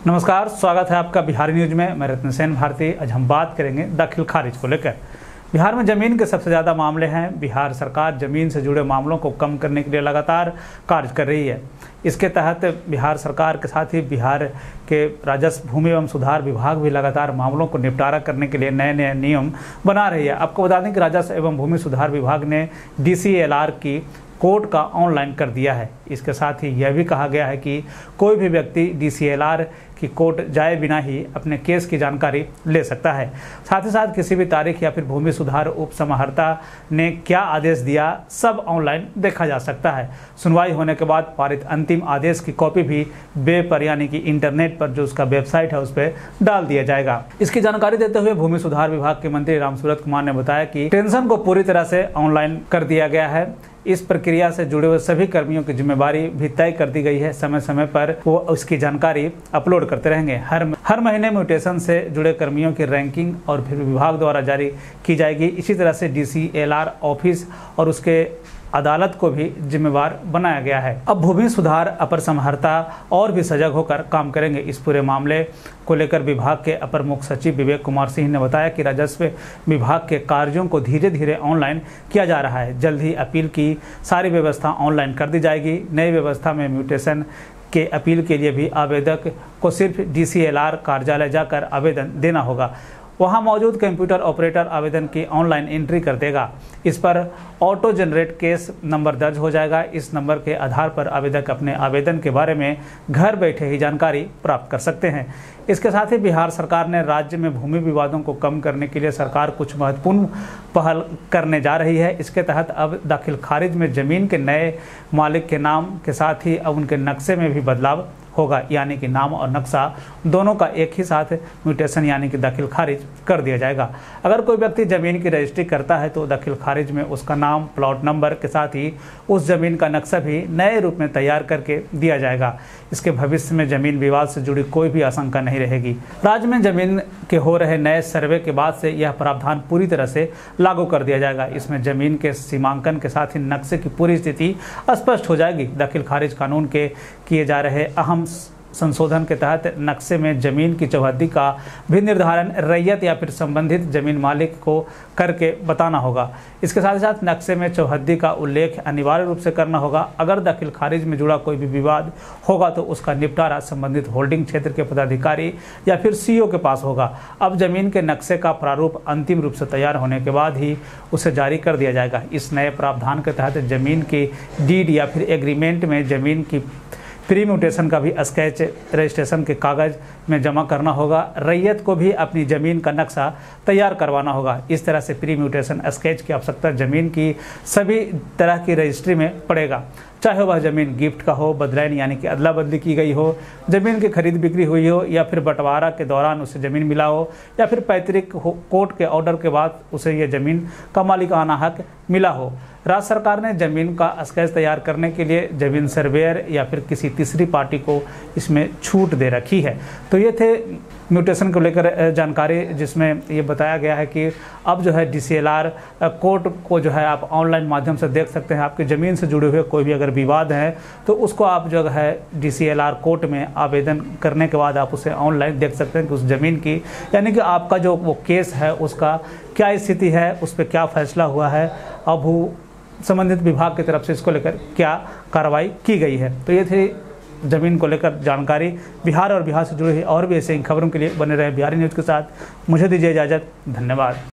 नमस्कार, स्वागत है आपका बिहारी न्यूज में। मैं रत्न सेन भारती। आज हम बात करेंगे दाखिल खारिज को लेकर। बिहार में ज़मीन के सबसे ज़्यादा मामले हैं। बिहार सरकार ज़मीन से जुड़े मामलों को कम करने के लिए लगातार कार्य कर रही है। इसके तहत बिहार सरकार के साथ ही बिहार के राजस्व भूमि एवं सुधार विभाग भी लगातार मामलों को निपटारा करने के लिए नए नए नियम बना रही है। आपको बता दें कि राजस्व एवं भूमि सुधार विभाग ने DCLR की कोर्ट का ऑनलाइन कर दिया है। इसके साथ ही यह भी कहा गया है कि कोई भी व्यक्ति DCLR की कोर्ट जाए बिना ही अपने केस की जानकारी ले सकता है। साथ ही साथ किसी भी तारीख या फिर भूमि सुधार उप समाहर्ता ने क्या आदेश दिया, सब ऑनलाइन देखा जा सकता है। सुनवाई होने के बाद पारित अंतिम आदेश की कॉपी भी वेब पर यानी कि इंटरनेट पर जो उसका वेबसाइट है उस पर डाल दिया जाएगा। इसकी जानकारी देते हुए भूमि सुधार विभाग के मंत्री रामसूरत कुमार ने बताया कि टेंशन को पूरी तरह से ऑनलाइन कर दिया गया है। इस प्रक्रिया से जुड़े हुए सभी कर्मियों की जिम्मेदारी भी तय कर दी गई है। समय समय पर वो उसकी जानकारी अपलोड करते रहेंगे। हर महीने म्यूटेशन से जुड़े कर्मियों की रैंकिंग और फिर विभाग द्वारा जारी की जाएगी। इसी तरह से DCLR ऑफिस और उसके अदालत को भी जिम्मेवार बनाया गया है। अब भूमि सुधार अपर समाहर्ता और भी सजग होकर काम करेंगे। इस पूरे मामले को लेकर विभाग के अपर मुख्य सचिव विवेक कुमार सिंह ने बताया कि राजस्व विभाग के कार्यों को धीरे धीरे ऑनलाइन किया जा रहा है। जल्द ही अपील की सारी व्यवस्था ऑनलाइन कर दी जाएगी। नई व्यवस्था में म्यूटेशन के अपील के लिए भी आवेदक को सिर्फ DCLR कार्यालय जाकर आवेदन देना होगा। वहां मौजूद कंप्यूटर ऑपरेटर आवेदन की ऑनलाइन एंट्री कर देगा। इस पर ऑटो जनरेट केस नंबर दर्ज हो जाएगा। इस नंबर के आधार पर आवेदक अपने आवेदन के बारे में घर बैठे ही जानकारी प्राप्त कर सकते हैं। इसके साथ ही बिहार सरकार ने राज्य में भूमि विवादों को कम करने के लिए सरकार कुछ महत्वपूर्ण पहल करने जा रही है। इसके तहत अब दाखिल खारिज में जमीन के नए मालिक के नाम के साथ ही अब उनके नक्शे में भी बदलाव होगा, यानी कि नाम और नक्शा दोनों का एक ही साथ म्यूटेशन यानी कि दाखिल खारिज कर दिया जाएगा। अगर कोई व्यक्ति ज़मीन की रजिस्ट्री करता है तो दाखिल खारिज में उसका नाम, प्लॉट नंबर के साथ ही उस ज़मीन का नक्शा भी नए रूप में तैयार करके दिया जाएगा। इसके भविष्य में ज़मीन विवाद से जुड़ी कोई भी आशंका नहीं रहेगी। राज्य में ज़मीन के हो रहे नए सर्वे के बाद से यह प्रावधान पूरी तरह से लागू कर दिया जाएगा। इसमें ज़मीन के सीमांकन के साथ ही नक्शे की पूरी स्थिति स्पष्ट हो जाएगी। दाखिल खारिज कानून के किए जा रहे अहम संशोधन के तहत नक्शे में जमीन की चौहद्दी का भी निर्धारण रैयत या फिर संबंधित जमीन मालिक को करके बताना होगा। इसके साथ ही साथ नक्शे में चौहद्दी का उल्लेख अनिवार्य रूप से करना होगा। अगर दाखिल खारिज में जुड़ा कोई भी विवाद होगा तो उसका निपटारा संबंधित होल्डिंग क्षेत्र के पदाधिकारी या फिर CO के पास होगा। अब जमीन के नक्शे का प्रारूप अंतिम रूप से तैयार होने के बाद ही उसे जारी कर दिया जाएगा। इस नए प्रावधान के तहत जमीन की डीड या फिर एग्रीमेंट में जमीन की प्री म्यूटेशन का भी स्केच रजिस्ट्रेशन के कागज में जमा करना होगा। रैयत को भी अपनी ज़मीन का नक्शा तैयार करवाना होगा। इस तरह से प्री म्यूटेशन स्केच की आवश्यकता ज़मीन की सभी तरह की रजिस्ट्री में पड़ेगा, चाहे वह ज़मीन गिफ्ट का हो, बदलैन यानी कि अदला बदली की गई हो, ज़मीन की खरीद बिक्री हुई हो या फिर बंटवारा के दौरान उसे ज़मीन मिला हो या फिर पैतृक कोर्ट के ऑर्डर के बाद उसे यह ज़मीन का मालिकाना हक मिला हो। राज्य सरकार ने ज़मीन का स्केच तैयार करने के लिए ज़मीन सर्वेयर या फिर किसी तीसरी पार्टी को इसमें छूट दे रखी है। तो ये थे म्यूटेशन को लेकर जानकारी, जिसमें ये बताया गया है कि अब जो है DCLR कोर्ट को जो है आप ऑनलाइन माध्यम से देख सकते हैं। आपकी ज़मीन से जुड़े हुए कोई भी अगर विवाद है तो उसको आप जो है DCLR कोर्ट में आवेदन करने के बाद आप उसे ऑनलाइन देख सकते हैं कि उस ज़मीन की यानी कि आपका जो वो केस है उसका क्या स्थिति है, उस पर क्या फैसला हुआ है, अब संबंधित विभाग की तरफ से इसको लेकर क्या कार्रवाई की गई है। तो ये थी ज़मीन को लेकर जानकारी। बिहार और बिहार से जुड़ी हुई और भी ऐसे खबरों के लिए बने रहे बिहारी न्यूज़ के साथ। मुझे दीजिए इजाज़त। धन्यवाद।